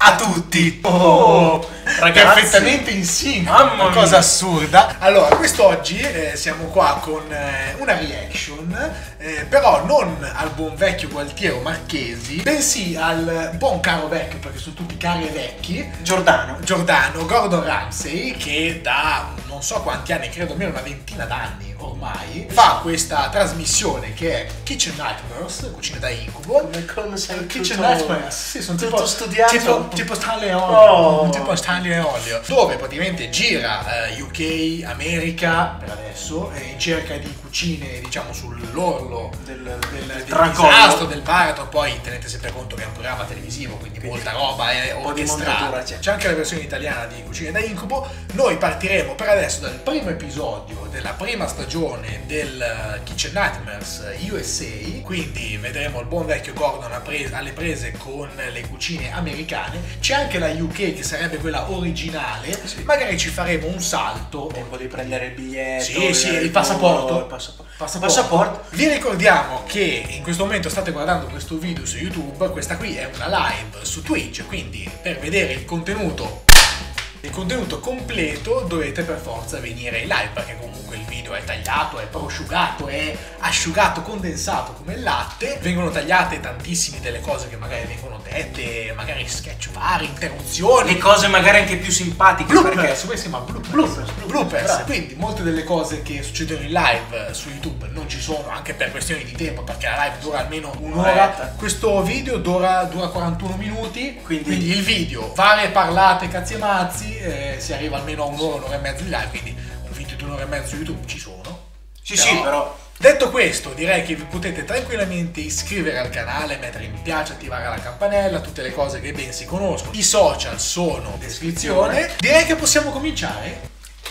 a tutti! Oh, ragazzi, perfettamente in sync, mamma una cosa mia. assurda. Allora, quest'oggi siamo qua con una reaction, però non al buon vecchio Gualtiero Marchesi, bensì al buon caro vecchio, perché sono tutti cari e vecchi, Giordano, Gordon Ramsay, che da non so quanti anni, credo almeno una ventina d'anni ormai, fa questa trasmissione che è Kitchen Nightmares, cucina da incubo. come sei Kitchen tutto, Nightmares, sì, sono tutto tipo studiato, tipo Stanley Olio, Oh. tipo Stanley Olio, dove praticamente gira UK, America per adesso, in cerca di cucine, diciamo, sull'orlo del tracollo. disastro, del baratro. Poi tenete sempre conto che è un programma televisivo, quindi molta roba è un po' di orchestrata. montatura C'è anche la versione italiana di Cucine da Incubo. Noi partiremo per adesso dal primo episodio della prima stagione del Kitchen Nightmares USA, quindi vedremo il buon vecchio Gordon alle prese con le cucine americane. C'è anche la UK, che sarebbe quella originale, sì. Magari ci faremo un salto. tempo di prendere il biglietto, Sì, il passaporto. Passaporto. Vi ricordiamo che in questo momento state guardando questo video su YouTube, questa qui è una live su Twitch, quindi per vedere il contenuto completo dovete per forza venire in live, perché comunque il video è tagliato, è prosciugato, è asciugato, condensato come il latte. Vengono tagliate tantissime delle cose che magari vengono dette, magari sketch vari, interruzioni, Le cose magari anche più simpatiche, bloopers, perché questo si chiama bloopers. Bravo. Quindi molte delle cose che succedono in live su YouTube non ci sono, anche per questioni di tempo, perché la live dura almeno un'ora. Un'oretta. Questo video dura 41 minuti, Quindi il video, varie parlate, cazzi e mazzi, si arriva almeno a un'ora e mezza di live, quindi un video di un'ora e mezza su YouTube ci sono. sì, però Detto questo, direi che vi potete tranquillamente iscrivere al canale, mettere mi piace, attivare la campanella, tutte le cose che ben si conoscono. I social sono in descrizione. Direi che possiamo cominciare.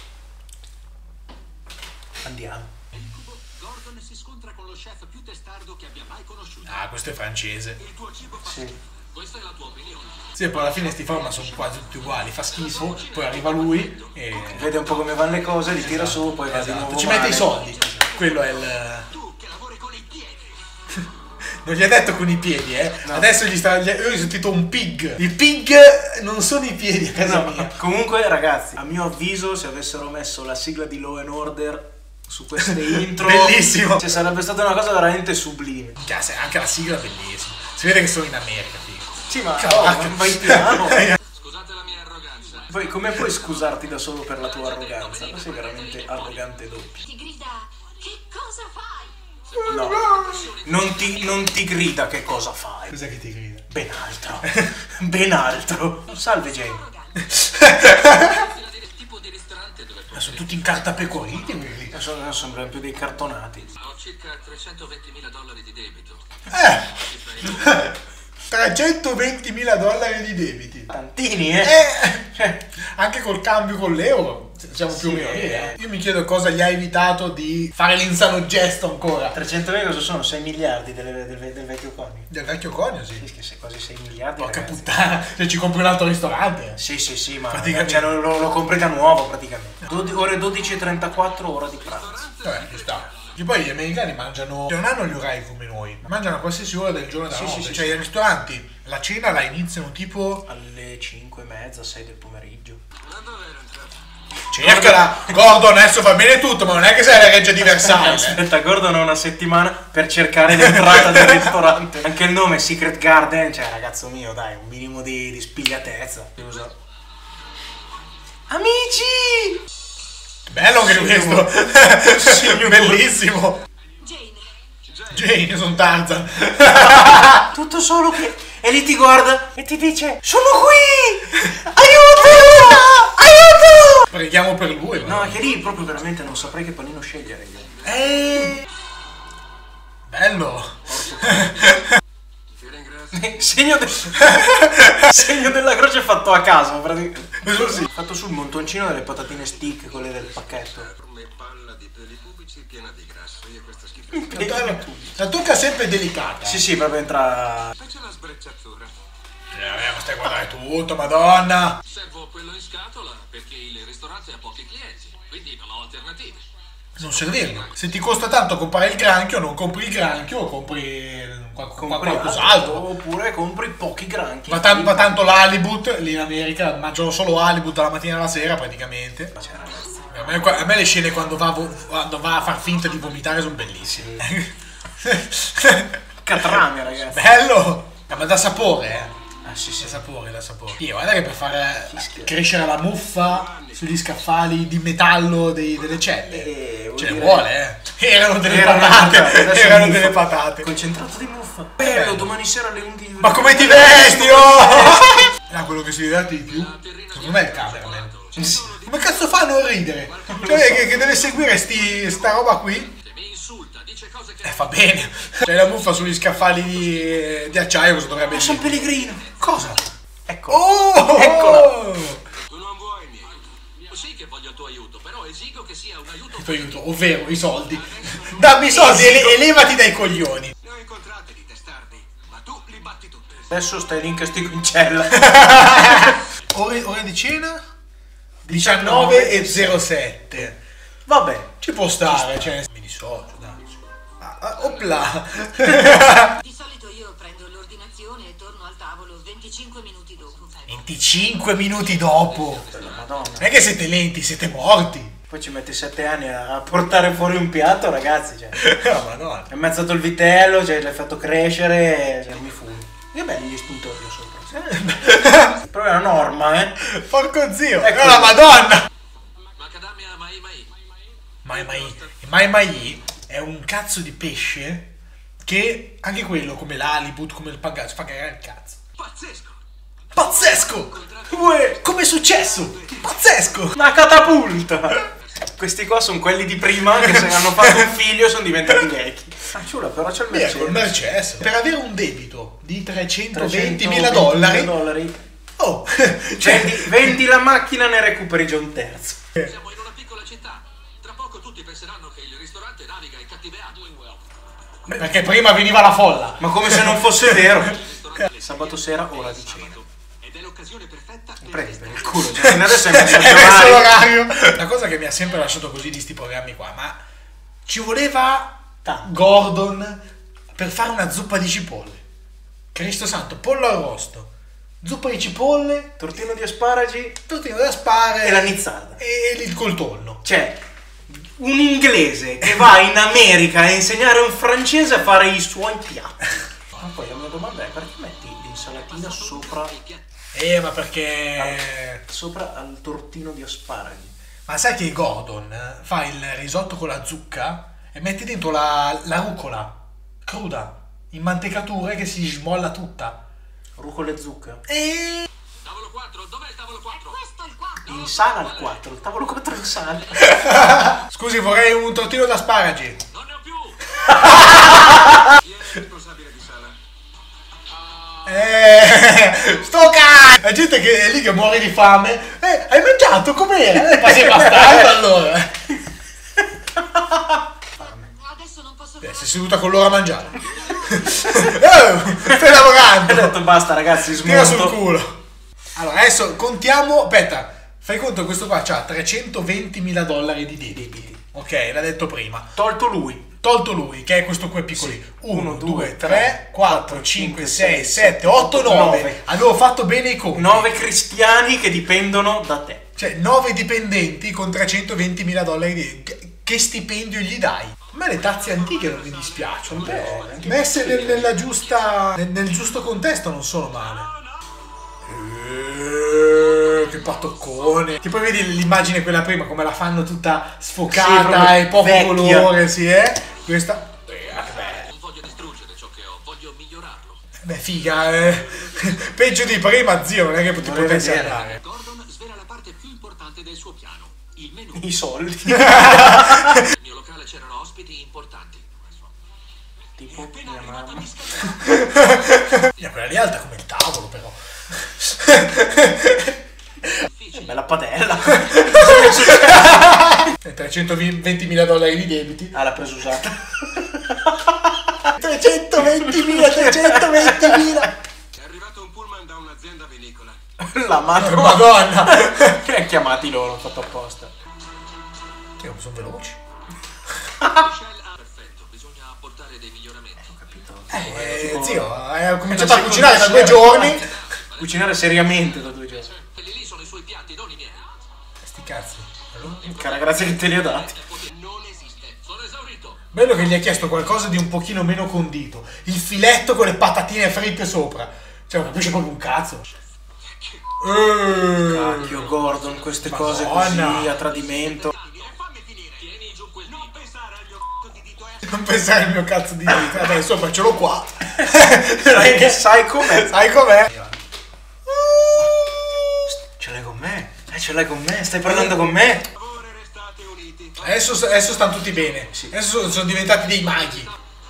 andiamo. Gordon si scontra con lo chef più testardo che abbia mai conosciuto. Ah, questo è francese. Il tuo cibo fa Sì. schifo. Questa è la tua opinione. Sì, poi alla fine sti format sono quasi tutti uguali, fa schifo, poi arriva lui e... Vede un po' come vanno le cose, li tira su, poi va di nuovo ci mette male. i soldi. Quello è il... Tu che lavori con i piedi. Non gli ha detto con i piedi, No. Adesso io gli ho sentito un pig. I pig non sono i piedi a casa No, mia. comunque ragazzi, a mio avviso, se avessero messo la sigla di Law and Order su queste intro, Bellissimo. cioè, sarebbe stata una cosa veramente sublime. Anche la sigla è bellissima. Si vede che sono in America, figo. Sì, ma Cavacca. vai piano. Scusate la mia arroganza. Poi come puoi scusarti da solo per la tua arroganza? Ma sei veramente arrogante doppio. Ti grida, che cosa fai? No, non ti grida che cosa fai. Cos'è che ti grida? Ben altro. Ben altro. Salve Jane. Il tipo di ristorante dove Ma sono tutti in carta pecoriti quelli. Sembrano più dei cartonati. ho circa $320.000 di debito. 320.000 di debiti. Tantini, Anche col cambio con l'euro siamo più o meno lì, Io mi chiedo cosa gli ha evitato di fare l'insano gesto ancora. 300.000 cosa sono? 6 miliardi del vecchio conio. Del vecchio conio, sì. Sì, che sei quasi 6 miliardi. Porca ragazzi. puttana, se ci compri un altro ristorante. Sì, ma Praticamente. cioè, lo compri da nuovo praticamente. Ore 12:34, ora di pranzo. Vabbè, ci sta. E poi gli americani mangiano, non hanno gli orari come noi, mangiano a qualsiasi ora del giorno e della notte. Sì, Cioè i ristoranti, la cena la iniziano tipo... Alle 5:30, 6 del pomeriggio. Da dove era entrato? Cercala, Gordon, adesso va bene tutto, ma non è che sei la reggia di Versailles. Aspetta, Gordon ha una settimana per cercare l'entrata del ristorante. Anche il nome Secret Garden, cioè ragazzo mio, dai, un minimo di spigliatezza. Scusa. Amici! Bello anche questo. Bellissimo. Jane, Jane, sono Tarzan. Tutto solo che... E lì ti guarda e ti dice: sono qui! Aiuto! Aiuto! Preghiamo per lui. No, anche lì proprio veramente non saprei che panino scegliere io. Bello. Ti ringrazio. Segno della croce fatto a caso, praticamente. Sì. Fatto sul montoncino delle patatine stick, quelle del pacchetto. Come palla di peli pubici piena di grasso. Io questa schifezza. La tocca sempre delicata. Sì, proprio entra... Faccio la sbrecciatura. Ma stai a guardare tutto, madonna. Servo quello in scatola perché il ristorante ha pochi clienti, quindi non ho alternative. non servirlo. Se ti costa tanto comprare il granchio, non compri il granchio, compri qualcos'altro. Oppure compri pochi granchi. Va tanto l'halibut, lì in America mangiano solo halibut dalla mattina alla sera praticamente. Cioè, ragazzi, A me le scene quando va a far finta di vomitare sono bellissime. Catrame, ragazzi. Bello! Ma dà sapore, Ah, sì, sì. Da sapore. Io, guarda che per far crescere la muffa sugli scaffali di metallo delle celle. Ce ne vuole, Erano delle patate. Concentrato di muffa. Bello, domani sera alle 11. Ma come ti vesti, oh? Quello che si diverte di più, secondo me è il cameraman. Come cazzo fa a non ridere? Cioè, che deve seguire sta roba qui? Mi insulta, dice cose che... Fa bene. C'è la muffa sugli scaffali di acciaio, cosa dovrebbe Ma dire? San Pellegrino. Cosa? Ecco. Oh! Eccola. Tu non vuoi niente. Sì che voglio il tuo aiuto, però esigo che sia un aiuto... Il tuo aiuto, ovvero i soldi. Dammi i soldi e levati dai coglioni. Ne ho incontrate di testardi, ma tu li batti tutte. Adesso stai lì in castigo in cella. Ore di cena? 19:07. Vabbè. Ci può stare, cioè. Mi dissocio, dai. Opla. Di solito io prendo l'ordinazione e torno al tavolo 25 minuti dopo. 25 minuti dopo. Madonna. Non è che siete lenti, siete morti. Poi ci metti 7 anni a portare fuori un piatto, ragazzi. Cioè. No, madonna. Hai ammazzato il vitello, cioè l'hai fatto crescere. Cioè, mi fumi. E belli gli spuntori là sopra. Però è una norma, Porco zio. Ecco. No, la madonna. Macadamia mai mai. Mai è un cazzo di pesce che anche quello, come l'halibut, come il pangazzo, fa cagare il cazzo. Pazzesco. Pazzesco! Uè, come è successo? Pazzesco! Una catapulta! Questi qua sono quelli di prima che se hanno fatto un figlio sono diventati vecchi. Ah, ciula, però c'è il Col Mercedes. Mercedes. Per avere un debito di $320.000, 320.000. oh, Vendi la macchina, ne recuperi già un terzo. Siamo in una piccola città. Tra poco tutti penseranno che il ristorante naviga in cattive acque. perché prima veniva la folla. Ma come se non fosse vero. Sabato sera, ora di cena. Ed è l'occasione perfetta per Prendi per il culo, cioè adesso hai messo È messo giornali. l'orario. La cosa che mi ha sempre lasciato così di sti programmi qua, ma ci voleva Gordon per fare una zuppa di cipolle. Cristo santo, pollo arrosto, zuppa di cipolle, Tortino di asparagi tortino da spare e la nizzarda. e il coltonno. Cioè, un inglese che va in America a insegnare a un francese a fare i suoi piatti. Ma poi la mia domanda è: perché metti l'insalatina sopra Ma perché... sopra al tortino di asparagi? Ma sai che Gordon fa il risotto con la zucca e mette dentro la rucola cruda in mantecature che si smolla tutta. Rucola e zucca. E... Tavolo 4, dov'è il tavolo 4? Questo è il quarto. Insala al 4, il tavolo 4 insala. Scusi, vorrei un tortino d'asparagi. Non ne ho più. Chi è il responsabile di sala? Sto cazzo! La gente che è lì che muore di fame. Hai mangiato? Com'era? Ma sei bastardo allora. Adesso non posso Sei seduta con loro a mangiare. Stai lavorando. Ho detto basta ragazzi, Tira sul smonto. culo. Allora, adesso contiamo. Aspetta, fai conto che questo qua c'ha $320.000 di debiti. Ok, l'ha detto prima. Tolto lui. Tolto lui, che è questo qui piccolino. 1, Uno, 2, due, 3, 4, 5, 6, 7, 8, 9. Avevo fatto bene i conti. 9 cristiani che dipendono da te. Cioè, 9 dipendenti con $320.000 di... Che stipendio gli dai? A me le tazze antiche non mi dispiacciono, però messe nel giusto contesto non sono male. Che patoccone. Che poi vedi l'immagine quella prima, come la fanno tutta Sì, sfocata proprio e poco vecchia. colore, sì, Questa... Non voglio distruggere ciò che ho, voglio migliorarlo. Beh, figa, peggio di prima, zio, non è che ti Vorrei potessi vedere. andare. Gordon svela la parte più importante del suo piano, il menù. I soldi. Nel mio locale c'erano ospiti importanti. Tipo Appena mia arrivato mamma. mi scappa. Quella lì è alta come il tavolo, però. Bella padella. $320.000 di debiti. Ah, l'ha preso usata. 320.000. È arrivato un pullman da un'azienda vinicola. La madonna. Madonna. Che ha chiamati loro, ho fatto apposta. Sono veloci. Perfetto, bisogna apportare dei miglioramenti. Ho capito. Zio, hai cominciato a cucinare da 2 giorni. Cucinare seriamente da 2 giorni. Quelli lì sono i suoi piatti, non i miei. Sti cazzi. Cara, grazie che te li ho dati. Non esiste, sono esaurito. Bello che gli ha chiesto qualcosa di un pochino meno condito. Il filetto con le patatine fritte sopra. Cioè, non capisce proprio un cazzo. Cacchio, Gordon, queste cose Madonna. così a tradimento. Fammi finire. Tieni giù quel dito. Pensare al mio di dito Non pensare al mio cazzo di vita. Dai, sopra ce l'ho qua. Sai com'è? Sai com'è? Ce l'hai con me? Ce l'hai con me? Stai parlando con me? Ora restate uniti. Adesso stanno tutti bene. Adesso sono diventati dei maghi.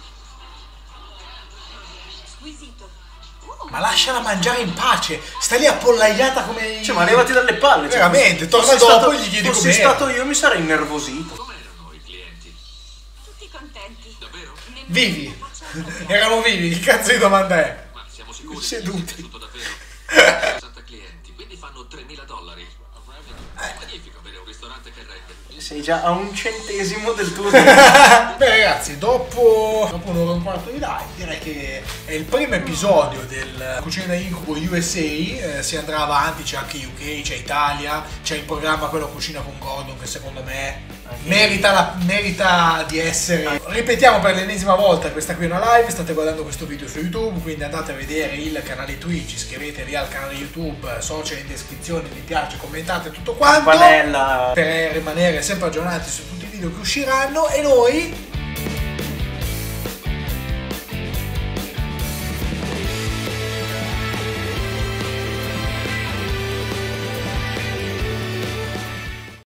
Squisito. Ma lasciala mangiare in pace. Sta lì appollaiata come... Cioè, ma levati dalle palle. Cioè, Veramente, torna fossi dopo stato- e gli chiedi fossi com'era. stato io mi sarei innervosito. Com'erano i clienti? Tutti contenti. Davvero? Nemmeno Vivi. una faccia arrabbiata. Erano vivi. Che cazzo di domanda è? Ma siamo sicuri Seduti. che sia tutto davvero? 60 clienti, quindi fanno $3.000. Magnifico per un ristorante che rende. Sei già a 1 centesimo del tuo Beh ragazzi, dopo un'ora e un quarto di live, direi che è il primo episodio del Cucina da Incubo USA, si andrà avanti, c'è anche UK, c'è Italia, c'è in programma quello Cucina con Gordon che secondo me merita di essere. Ripetiamo per l'ennesima volta, questa qui è una live, state guardando questo video su YouTube, quindi andate a vedere il canale Twitch, iscrivetevi al canale YouTube, social in descrizione, mi piace, commentate tutto quanto. campanella. Per rimanere sempre aggiornati su tutti i video che usciranno e noi